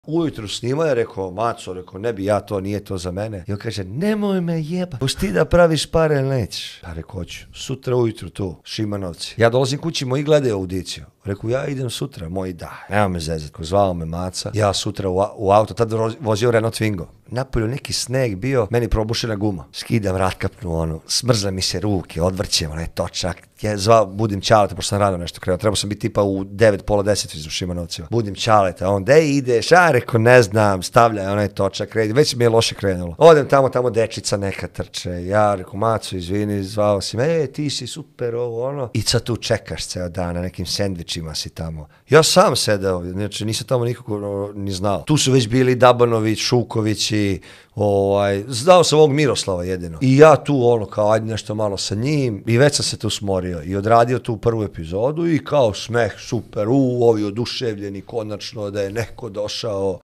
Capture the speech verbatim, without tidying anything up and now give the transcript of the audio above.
Ujutru snima je, rekao, Maco, rekao, ne bi ja to, nije to za mene. I on kaže, nemoj me jeba, pusti da praviš pare ili nećeš. Pa rekao, hoću, sutra ujutru tu, Šimanovci. Ja dolazim kući, moji gledaju audiciju. Rekao, ja idem sutra, moji da, nema me zezat. Ko zvao me Maca, ja sutra u, u auto, tad vozio Renault Twingo. Napolju neki sneg bio, meni probušena guma. Skidam ratkapnu onu, smrzle mi se ruke, odvrćem, onaj točak. Ja zvao, budim Čaleta, pošto sam rano nešto krenuo. Trebao sam biti tipa u devet, pola deset u Šimanovcima. Budim Čaleta, on, de ideš? A, rekao, ne znam, stavljaj onaj točak, kredi. Već mi je loše krenulo. Odem tamo, tamo dečica neka trče. Ja, rekao, Maco, izvini, zvao si me, e, ti si super, ovo, ono. I sad tu čekaš ceo dan, na nekim sendvičima si tamo. Ja sam sedeo, znači nisam tamo nikako no, ni znao. Tu su već bili Dabanović, Šukovići, ovaj, znao sam ovog Miroslava jedino. I ja tu ono kao ajde nešto malo sa njim i već sam se tu smorio i odradio tu prvu epizodu i kao smeh super, u, ovi oduševljeni konačno da je neko došao.